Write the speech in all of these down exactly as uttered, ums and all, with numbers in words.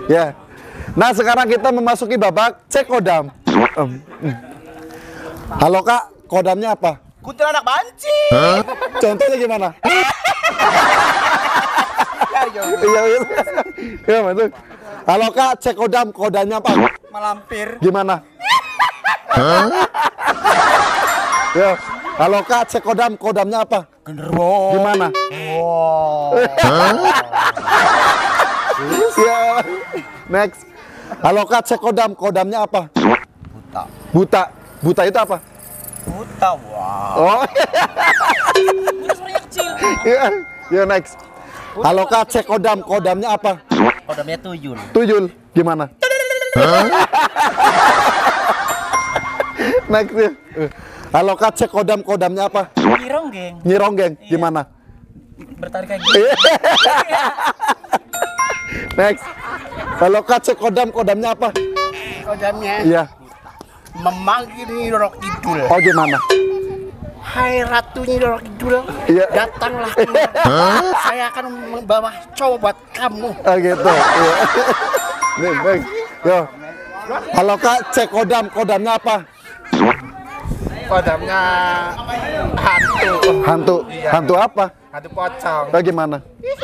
Ya. Nah, sekarang kita memasuki babak cek kodam. Um, um. Halo Kak, kodamnya apa? Kuntilanak banci. Huh? Contohnya gimana? Iya, iya. Ya, masuk. Halo Kak, cek kodam, kodamnya apa? Malampir. Gimana? Huh? Ya. Halo Kak, cek kodam, kodamnya apa? Genderuwo. Gimana? Wow. Ya. Next. Halo Kak, cek kodam, kodamnya apa? Buta. Buta. Buta itu apa? Buta. Wow. Oh. Buta suaranya kecil. Ya, ya next. Halo Kak, cek kodam, kodamnya apa? Kodamnya tuyul. Tuyul. Gimana? Next ya. Halo Kak, cek kodam, kodamnya apa? Nyironggeng. Nyironggeng. Gimana? Bertarik kayak gitu. Next. Halo Kak, cek kodam, kodamnya apa? Kodamnya Iya. memanggil Nyi Roro Kidul. Oh gimana? Hai Ratu Nyi Roro Kidul, Iya. datanglah. Saya akan membawa cowok buat kamu. Oh gitu. Iya. Nih, next. Yo. Halo Kak, cek kodam, kodamnya apa? Kodamnya hantu. Hantu. Iya. Hantu apa? Hantu pocong. Oh gimana?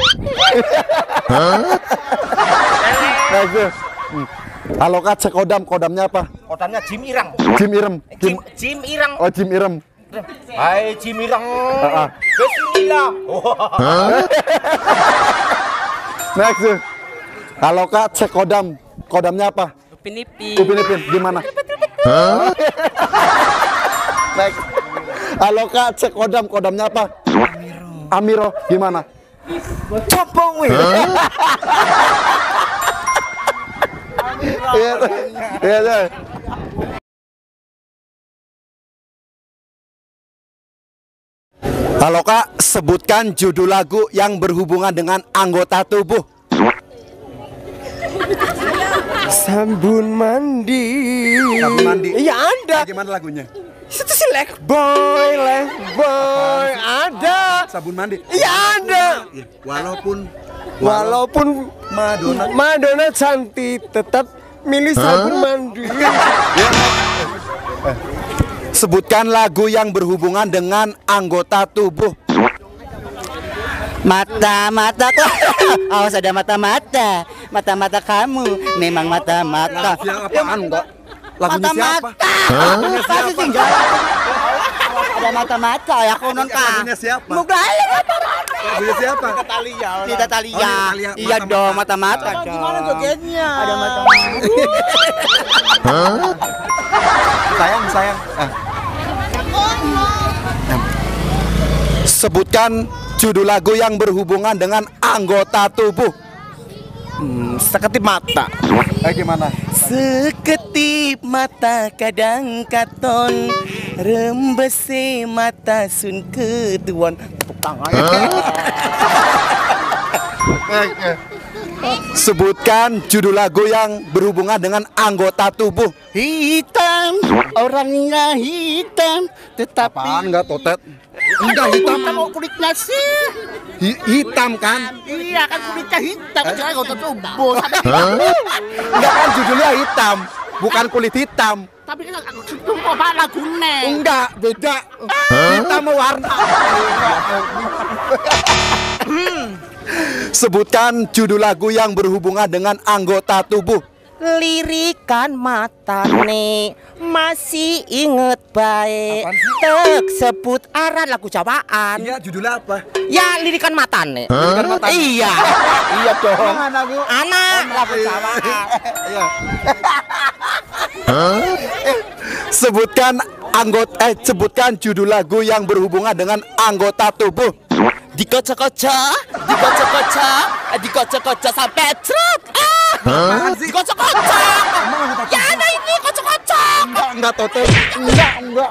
Next. Ya. Hmm. Halo Kak, cek kodam, kodamnya apa? Kodamnya Jim Irang. Jim Irem. Jim, Jim Irang. Oh Jim Irem. Hai Jim Irang. Ah, ah. Kesinilah. Next. Ya. Halo Kak, cek kodam, kodamnya apa? Upin Ipin. Upin Ipin, gimana? Next. Halo Kak, cek kodam, kodamnya apa? Amiro. Amiro, gimana? Copong weh. Iya, iya, iya. Halo Kak, sebutkan judul lagu yang berhubungan dengan anggota tubuh. Sabun mandi. Sabun mandi. Iya ada. Gimana lagunya? Itu si Lek Boy, Lek Boy ada. Sabun mandi. Iya ada. Walaupun Walaupun Madonna Madonna cantik, tetap milih sabun mandi. Sebutkan lagu yang berhubungan dengan anggota tubuh. Mata-mataku. Awas ada mata-mata. Mata-mata kamu memang mata-mata. Apaan enggak? Lagunya siapa? Mata-mata. Kasih tinggal. Ada mata-mata ya konon Kak. Lagunya siapa? Muglaile. Lagunya siapa? Talia. Tidak Talia. Oh, iya, Talia. Iya Mata-mata. dong mata-mata dong. Gimana jogetnya? Ada mata-mata. Sayang, sayang. Ah. Sebutkan judul lagu yang berhubungan dengan anggota tubuh. Hmm, seketip mata. Eh gimana? Seketip mata kadang katon rembesi mata sun keduan. Tepuk tangan. Sebutkan judul lagu yang berhubungan dengan anggota tubuh. Hitam, orangnya hitam, tetapi Apaan enggak totet? Enggak hitam. hitam kulitnya sih. Hi- hitam kan? Iya kan kulitnya hitam, kan jangan kau tubuh. Enggak kan judulnya hitam, bukan kulit hitam. Tapi kan itu apa lagunya? Enggak, beda. Hitam warna. Sebutkan judul lagu yang berhubungan dengan anggota tubuh. Lirikan mata nih masih inget baik. Apaan sih? Tek sebut aran lagu Jawaan. Iya, judulnya apa? Ya lirikan mata nih. Lirikan mata. Iya. Iya dong. Anak lagu Jawaan. Iya. Sebutkan anggota eh sebutkan judul lagu yang berhubungan dengan anggota tubuh. Dikocok-kocok, dikocok-kocok, dikocok-kocok sampai truk. Ah, dikocok-kocok. Ya ada ini kocok-kocok. Enggak, enggak totel. Enggak, enggak.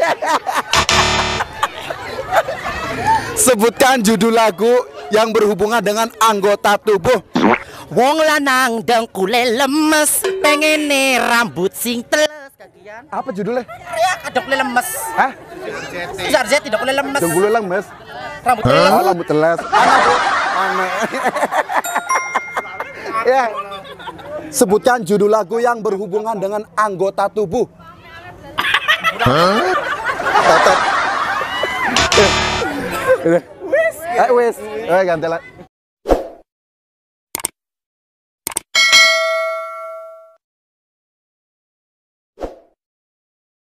Sebutkan judul lagu yang berhubungan dengan anggota tubuh. Wong lanang dengkule lemes, pengen nih rambut sing teles kagian. Apa judulnya? Ya dengkule lemes. Hah? Zarzet dengkule lemes. Jenggulu lang, Mas. Rambut teles. Oh, rambut teles. Anak, Bu. Anak. Ya. Sebutkan judul lagu yang berhubungan dengan anggota tubuh. Otot. Eh, wis. Eh, ganti lagi.